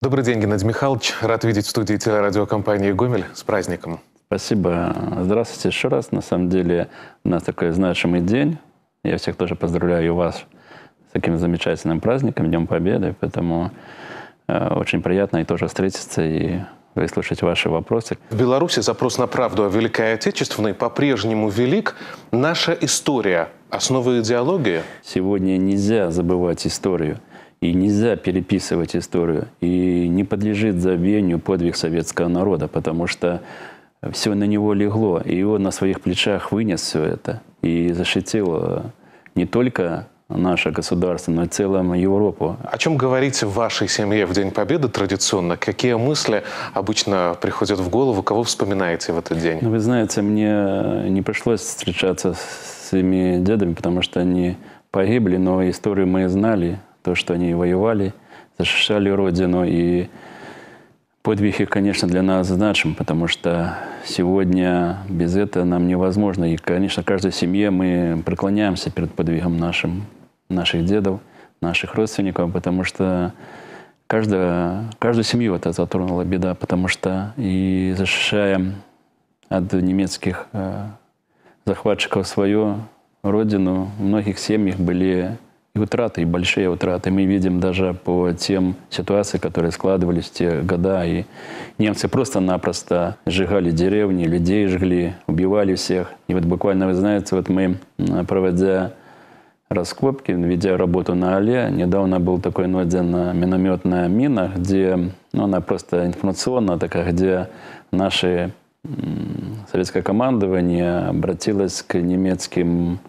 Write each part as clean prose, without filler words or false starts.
Добрый день, Геннадий Михайлович. Рад видеть в студии телерадиокомпании «Гомель». С праздником. Спасибо. Здравствуйте еще раз. На самом деле у нас такой значимый день. Я всех тоже поздравляю и вас с таким замечательным праздником, Днем Победы. Поэтому очень приятно и тоже встретиться и выслушать ваши вопросы. В Беларуси запрос на правду о Великой Отечественной по-прежнему велик. Наша история – основа идеологии? Сегодня нельзя забывать историю. И нельзя переписывать историю. И не подлежит забвению подвиг советского народа, потому что все на него легло. И он на своих плечах вынес все это. И защитил не только наше государство, но и целую Европу. О чем говорите в вашей семье в День Победы традиционно? Какие мысли обычно приходят в голову? Кого вспоминаете в этот день? Ну, вы знаете, мне не пришлось встречаться с своими дедами, потому что они погибли, но историю мы знали. То, что они воевали, защищали Родину. И подвиг их, конечно, для нас значим, потому что сегодня без этого нам невозможно. И, конечно, в каждой семье мы преклоняемся перед подвигом наших дедов, наших родственников, потому что каждую семью это затронула беда, потому что и защищая от немецких захватчиков свою Родину, в многих семьях были и утраты, и большие утраты. Мы видим даже по тем ситуациям, которые складывались в те года. И немцы просто-напросто сжигали деревни, людей жгли, убивали всех. И вот буквально, вы знаете, вот мы, проводя раскопки, ведя работу на Алле, недавно был такой найден минометная мина, где, она просто информационная такая, где наше советское командование обратилось к немецким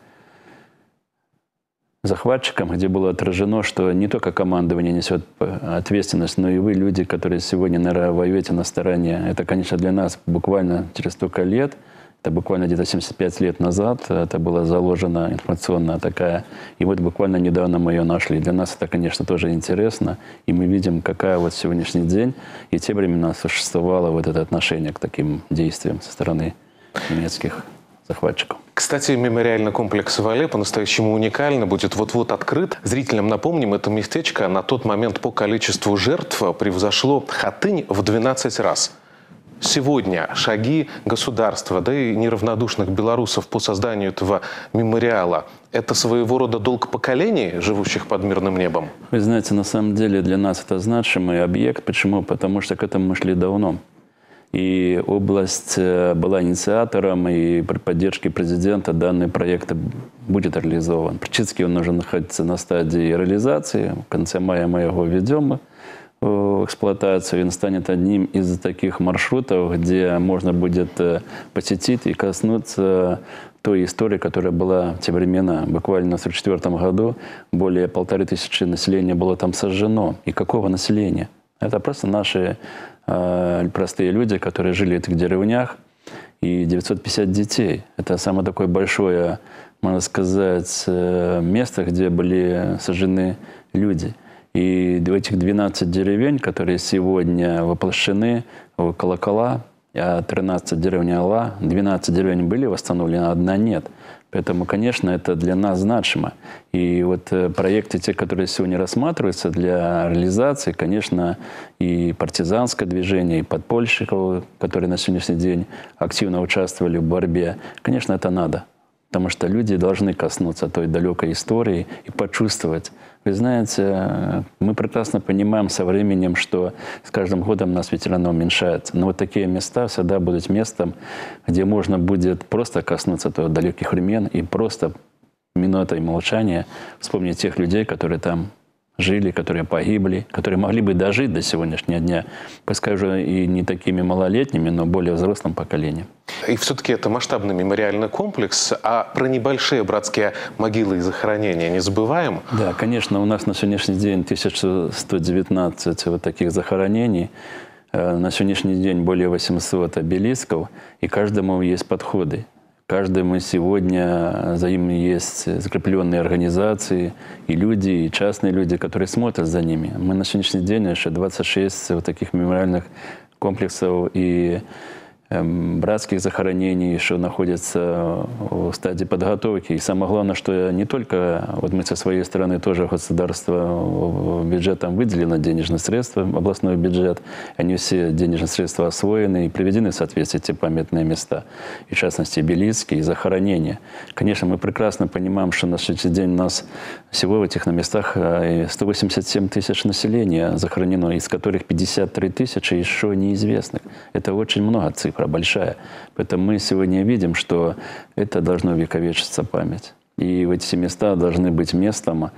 захватчикам, где было отражено, что не только командование несет ответственность, но и вы, люди, которые сегодня, наверное, воюете на стороне. Это, конечно, для нас буквально через столько лет, это буквально где-то 75 лет назад, это было заложено информационно такая. И вот буквально недавно мы ее нашли. Для нас это, конечно, тоже интересно. И мы видим, какая вот сегодняшний день и те времена существовало вот это отношение к таким действиям со стороны немецких захватчиков. Кстати, мемориальный комплекс в Алле по-настоящему уникально будет вот-вот открыт. Зрителям напомним, это местечко на тот момент по количеству жертв превзошло Хатынь в 12 раз. Сегодня шаги государства, да и неравнодушных белорусов по созданию этого мемориала – это своего рода долг поколений, живущих под мирным небом? Вы знаете, на самом деле для нас это значимый объект. Почему? Потому что к этому мы шли давно. И область была инициатором, и при поддержке президента данный проект будет реализован. Практически он уже находится на стадии реализации. В конце мая мы его введем в эксплуатацию, и он станет одним из таких маршрутов, где можно будет посетить и коснуться той истории, которая была в те времена. Буквально в 1944 году более 1500 населения было там сожжено. И какого населения? Это просто наши простые люди, которые жили в этих деревнях, и 950 детей. Это самое такое большое, можно сказать, место, где были сожжены люди. И в этих 12 деревень, которые сегодня воплощены в колокола, 13 деревень Алла, 12 деревень были восстановлены, а одна нет. Поэтому, конечно, это для нас значимо. И вот проекты, те, которые сегодня рассматриваются для реализации, конечно, и партизанское движение, и подпольщиков, которые на сегодняшний день активно участвовали в борьбе, конечно, это надо. Потому что люди должны коснуться той далекой истории и почувствовать. Вы знаете, мы прекрасно понимаем со временем, что с каждым годом нас ветеранов уменьшается. Но вот такие места всегда будут местом, где можно будет просто коснуться той далеких времен и просто минутой молчания вспомнить тех людей, которые там жили, которые погибли, которые могли бы дожить до сегодняшнего дня, пускай уже и не такими малолетними, но более взрослым поколением. И все-таки это масштабный мемориальный комплекс, а про небольшие братские могилы и захоронения не забываем? Да, конечно, у нас на сегодняшний день 1119 вот таких захоронений, на сегодняшний день более 800 обелисков, и каждому есть подходы. Каждому сегодня за ним есть закрепленные организации, и люди, и частные люди, которые смотрят за ними. Мы на сегодняшний день еще 26 вот таких мемориальных комплексов и братских захоронений еще находятся в стадии подготовки. И самое главное, что не только вот мы со своей стороны тоже государство бюджетом выделено денежные средства, областной бюджет. Они все денежные средства освоены и приведены в соответствие эти памятные места. И в частности, обелиски и захоронения. Конечно, мы прекрасно понимаем, что на сегодняшний день у нас всего в этих местах 187 тысяч населения захоронено, из которых 53 тысячи еще неизвестных. Это очень много цифр, большая. Поэтому мы сегодня видим, что это должно вековечиться память. И эти места должны быть местом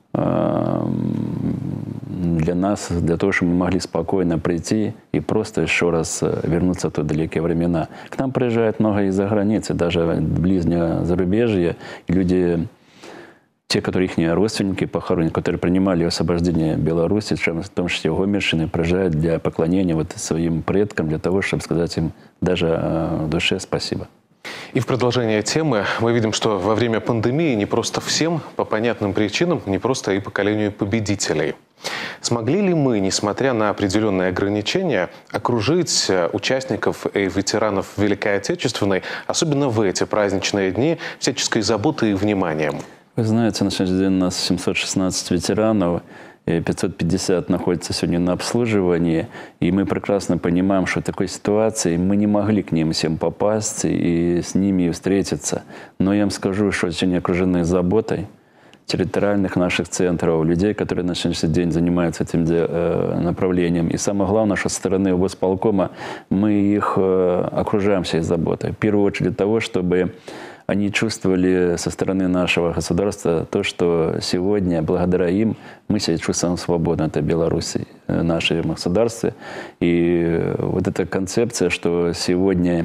для нас, для того, чтобы мы могли спокойно прийти и просто еще раз вернуться в те далекие времена. К нам приезжают много из-за границы, даже ближнего зарубежья. И люди, те, которые их родственники похоронены, которые принимали освобождение Беларуси, в том числе Гомельщины, приезжают для поклонения вот своим предкам, для того, чтобы сказать им даже в душе спасибо. И в продолжение темы мы видим, что во время пандемии не просто всем, по понятным причинам, не просто и поколению победителей. Смогли ли мы, несмотря на определенные ограничения, окружить участников и ветеранов Великой Отечественной, особенно в эти праздничные дни, всяческой заботой и вниманием? Вы знаете, на сегодняшний день у нас 716 ветеранов, и 550 находятся сегодня на обслуживании. И мы прекрасно понимаем, что в такой ситуации мы не могли к ним всем попасть и с ними встретиться. Но я вам скажу, что сегодня окружены заботой территориальных наших центров, людей, которые на сегодняшний день занимаются этим направлением. И самое главное, что со стороны Госполкома мы их окружаем всей заботой. В первую очередь для того, чтобы они чувствовали со стороны нашего государства то, что сегодня, благодаря им, мы себя чувствуем свободно. Это Беларусь, наше государство. И вот эта концепция, что сегодня,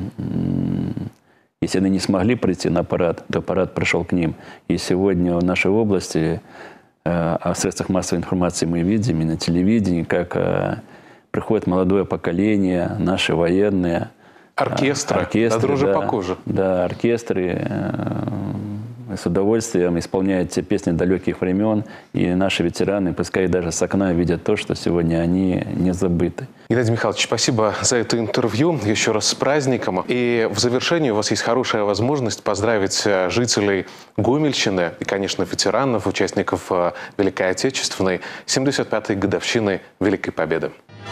если они не смогли прийти на парад, то парад пришел к ним. И сегодня в нашей области, в средствах массовой информации мы видим, и на телевидении, как приходит молодое поколение, наши военные, оркестры, да, дрожи по коже. Да, оркестры с удовольствием исполняют те песни далеких времен. И наши ветераны, пускай даже с окна, видят то, что сегодня они не забыты. Геннадий Михайлович, спасибо за это интервью. Еще раз с праздником. И в завершении у вас есть хорошая возможность поздравить жителей Гомельщины и, конечно, ветеранов, участников Великой Отечественной 75-й годовщины Великой Победы.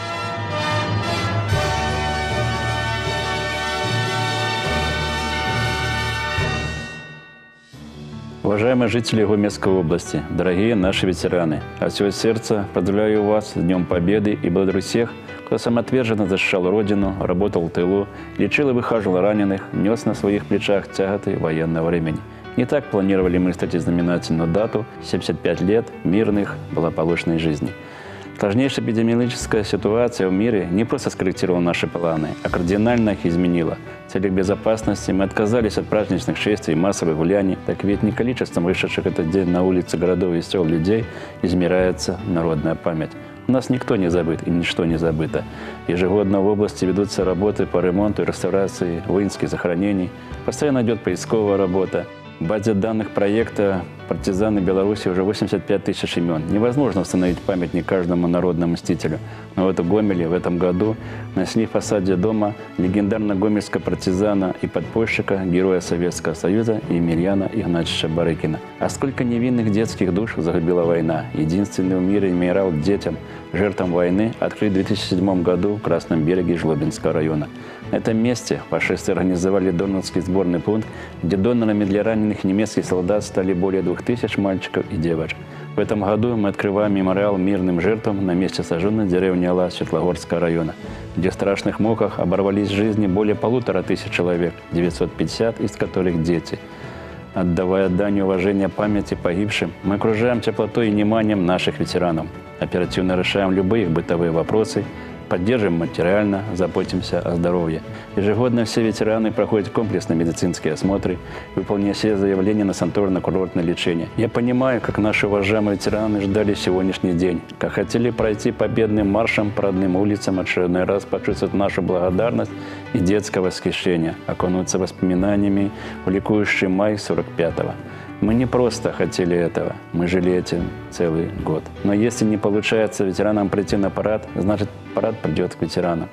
Уважаемые жители Гомельской области, дорогие наши ветераны, от всего сердца поздравляю вас с Днем Победы и благодарю всех, кто самоотверженно защищал Родину, работал в тылу, лечил и выхаживал раненых, нес на своих плечах тяготы военного времени. Не так планировали мы встретить знаменательную дату – 75 лет мирных, благополучной жизни. Сложнейшая эпидемиологическая ситуация в мире не просто скорректировала наши планы, а кардинально их изменила. В целях безопасности мы отказались от праздничных шествий и массовых гуляний, так ведь не количеством вышедших этот день на улицы городов и сел людей измеряется народная память. У нас никто не забыт и ничто не забыто. Ежегодно в области ведутся работы по ремонту и реставрации воинских захоронений, постоянно идет поисковая работа. В базе данных проекта «Партизаны Беларуси» уже 85 тысяч имен. Невозможно установить памятник каждому народному мстителю. Но вот в Гомеле в этом году нашли в фасаде дома легендарного гомельского партизана и подпольщика, героя Советского Союза Емельяна Игнатьевича Барыкина. А сколько невинных детских душ загубила война. Единственный в мире мемориал детям, жертвам войны, открыт в 2007 году в Красном береге Жлобинского района. На этом месте фашисты организовали донорский сборный пункт, где донорами для раненых немецких солдат стали более 2000 мальчиков и девочек. В этом году мы открываем мемориал мирным жертвам на месте сожженной деревни Алас Светлогорского района, где в страшных муках оборвались жизни более 1500 человек, 950 из которых дети. Отдавая дань уважения памяти погибшим, мы окружаем теплотой и вниманием наших ветеранов. Оперативно решаем любые их бытовые вопросы, поддерживаем материально, заботимся о здоровье. Ежегодно все ветераны проходят комплексные медицинские осмотры, выполняя все заявления на санаторно-курортное лечение. Я понимаю, как наши уважаемые ветераны ждали сегодняшний день, как хотели пройти победным маршем по родным улицам, очередной раз почувствовать нашу благодарность и детское восхищение, окунуться воспоминаниями в ликующий май 45-го. Мы не просто хотели этого, мы жили этим целый год. Но если не получается ветеранам прийти на парад, значит парад придет к ветеранам.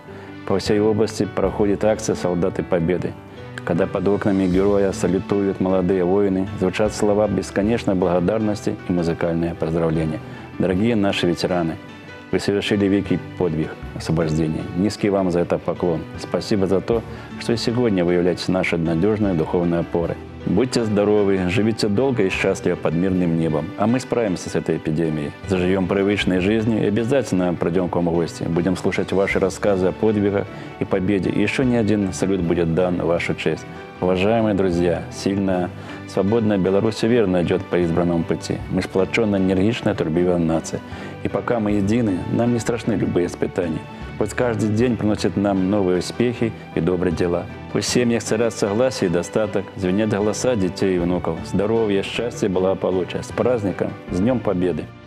По всей области проходит акция «Солдаты Победы», когда под окнами героя салютуют молодые воины, звучат слова бесконечной благодарности и музыкальные поздравления. Дорогие наши ветераны, вы совершили великий подвиг освобождения. Низкий вам за это поклон. Спасибо за то, что и сегодня вы являетесь нашей надежной духовной опорой. Будьте здоровы, живите долго и счастливо под мирным небом. А мы справимся с этой эпидемией. Заживем привычной жизнью и обязательно пройдем к вам в гости. Будем слушать ваши рассказы о подвигах и победе. И еще не один салют будет дан в вашу честь. Уважаемые друзья, сильная, свободная Беларусь уверенно идет по избранному пути. Мы сплоченная, энергичная, трудолюбивая нация. И пока мы едины, нам не страшны любые испытания. Пусть каждый день приносит нам новые успехи и добрые дела. Пусть в семьях царят согласие и достаток, звенят голоса детей и внуков. Здоровья, счастья, благополучия. С праздником, с Днем Победы!